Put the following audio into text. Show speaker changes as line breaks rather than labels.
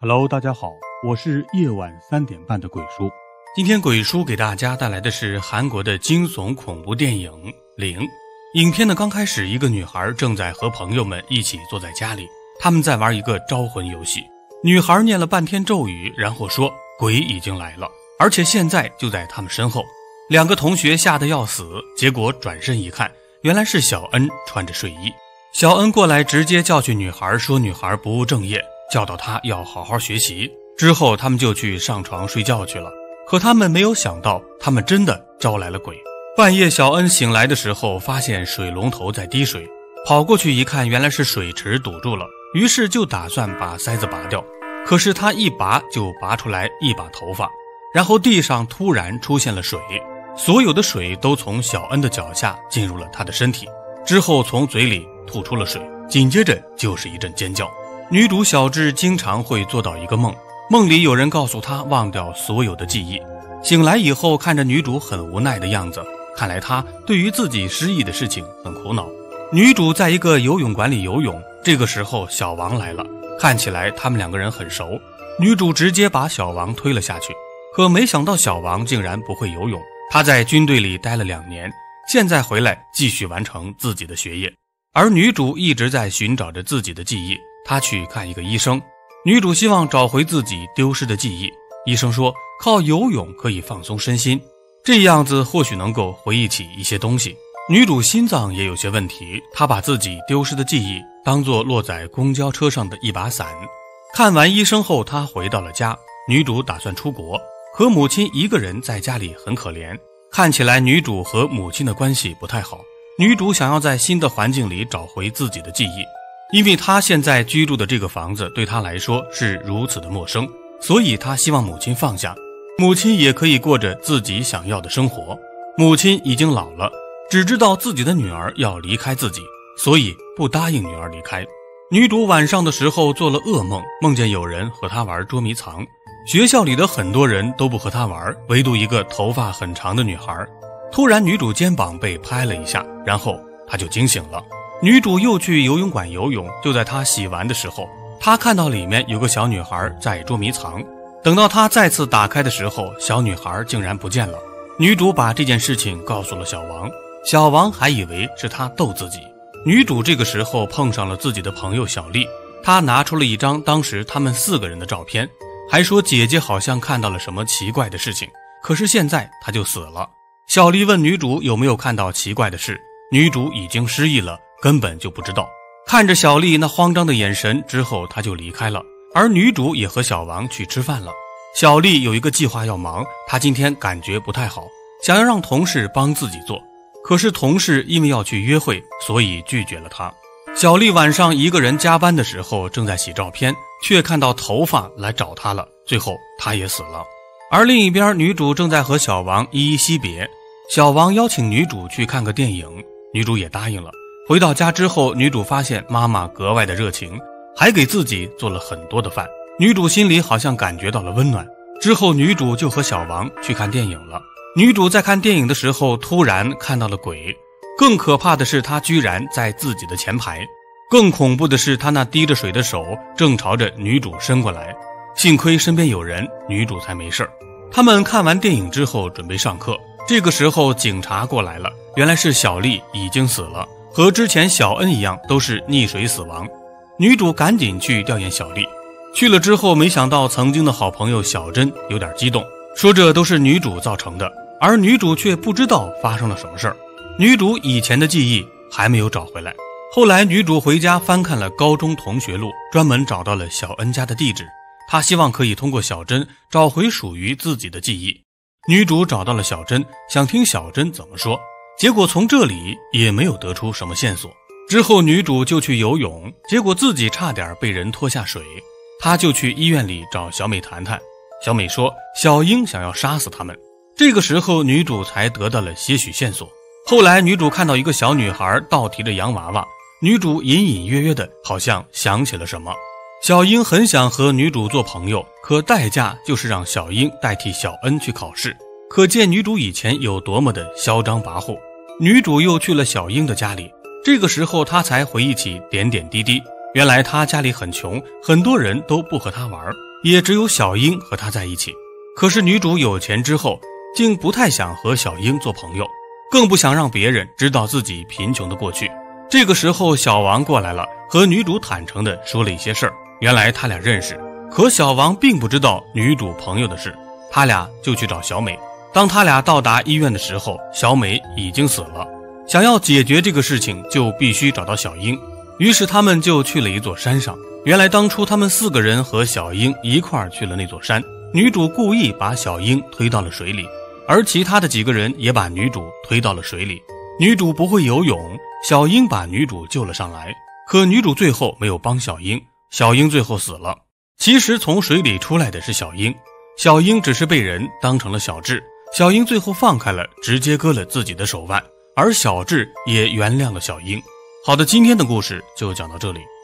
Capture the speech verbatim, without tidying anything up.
Hello， 大家好，我是夜晚三点半的鬼叔。今天鬼叔给大家带来的是韩国的惊悚恐怖电影《灵》。影片的刚开始，一个女孩正在和朋友们一起坐在家里，他们在玩一个招魂游戏。女孩念了半天咒语，然后说鬼已经来了，而且现在就在他们身后。两个同学吓得要死，结果转身一看，原来是小恩穿着睡衣。小恩过来直接教训女孩，说女孩不务正业，教导她要好好学习。之后他们就去上床睡觉去了。可他们没有想到，他们真的招来了鬼。半夜小恩醒来的时候，发现水龙头在滴水，跑过去一看，原来是水池堵住了，于是就打算把塞子拔掉。可是他一拔就拔出来一把头发，然后地上突然出现了水，所有的水都从小恩的脚下进入了他的身体，之后从嘴里吐出了水，紧接着就是一阵尖叫。女主小智经常会做到一个梦，梦里有人告诉她忘掉所有的记忆，醒来以后看着女主很无奈的样子，看来她对于自己失忆的事情很苦恼。女主在一个游泳馆里游泳，这个时候小王来了，看起来他们两个人很熟，女主直接把小王推了下去，可没想到小王竟然不会游泳。他在军队里待了两年，现在回来继续完成自己的学业，而女主一直在寻找着自己的记忆。她去看一个医生，女主希望找回自己丢失的记忆。医生说靠游泳可以放松身心，这样子或许能够回忆起一些东西。女主心脏也有些问题，她把自己丢失的记忆当作落在公交车上的一把伞。看完医生后，她回到了家。女主打算出国，可母亲一个人在家里很可怜，看起来女主和母亲的关系不太好。女主想要在新的环境里找回自己的记忆，因为她现在居住的这个房子对她来说是如此的陌生，所以她希望母亲放下，母亲也可以过着自己想要的生活。母亲已经老了，只知道自己的女儿要离开自己，所以不答应女儿离开。女主晚上的时候做了噩梦，梦见有人和她玩捉迷藏，学校里的很多人都不和她玩，唯独一个头发很长的女孩。突然女主肩膀被拍了一下，然后她就惊醒了。女主又去游泳馆游泳，就在她洗完的时候，她看到里面有个小女孩在捉迷藏。等到她再次打开的时候，小女孩竟然不见了。女主把这件事情告诉了小王，小王还以为是她逗自己。女主这个时候碰上了自己的朋友小丽，她拿出了一张当时他们四个人的照片，还说姐姐好像看到了什么奇怪的事情，可是现在她就死了。小丽问女主有没有看到奇怪的事，女主已经失忆了，根本就不知道。看着小丽那慌张的眼神之后，她就离开了，而女主也和小王去吃饭了。小丽有一个计划要忙，她今天感觉不太好，想要让同事帮自己做，可是同事因为要去约会，所以拒绝了她。小丽晚上一个人加班的时候，正在洗照片，却看到头发来找她了，最后她也死了。而另一边，女主正在和小王依依惜别。小王邀请女主去看个电影，女主也答应了。回到家之后，女主发现妈妈格外的热情，还给自己做了很多的饭，女主心里好像感觉到了温暖。之后女主就和小王去看电影了。女主在看电影的时候突然看到了鬼，更可怕的是她居然在自己的前排，更恐怖的是她那滴着水的手正朝着女主伸过来。幸亏身边有人，女主才没事。他们看完电影之后准备上课，这个时候警察过来了，原来是小丽已经死了，和之前小恩一样都是溺水死亡。女主赶紧去调研小丽，去了之后没想到曾经的好朋友小珍有点激动，说这都是女主造成的，而女主却不知道发生了什么事儿。女主以前的记忆还没有找回来。后来女主回家翻看了高中同学录，专门找到了小恩家的地址，她希望可以通过小珍找回属于自己的记忆。女主找到了小珍，想听小珍怎么说，结果从这里也没有得出什么线索。之后女主就去游泳，结果自己差点被人拖下水。她就去医院里找小美谈谈，小美说小英想要杀死他们。这个时候女主才得到了些许线索。后来女主看到一个小女孩倒提着洋娃娃，女主隐隐约约的好像想起了什么。小英很想和女主做朋友，可代价就是让小英代替小恩去考试，可见女主以前有多么的嚣张跋扈。女主又去了小英的家里，这个时候她才回忆起点点滴滴，原来她家里很穷，很多人都不和她玩。 也只有小英和他在一起。可是女主有钱之后，竟不太想和小英做朋友，更不想让别人知道自己贫穷的过去。这个时候小王过来了，和女主坦诚地说了一些事儿。原来他俩认识，可小王并不知道女主朋友的事，他俩就去找小美。当他俩到达医院的时候，小美已经死了。想要解决这个事情，就必须找到小英。于是他们就去了一座山上。原来当初他们四个人和小英一块儿去了那座山，女主故意把小英推到了水里，而其他的几个人也把女主推到了水里。女主不会游泳，小英把女主救了上来，可女主最后没有帮小英，小英最后死了。其实从水里出来的是小英，小英只是被人当成了小智。小英最后放开了，直接割了自己的手腕，而小智也原谅了小英。好的，今天的故事就讲到这里。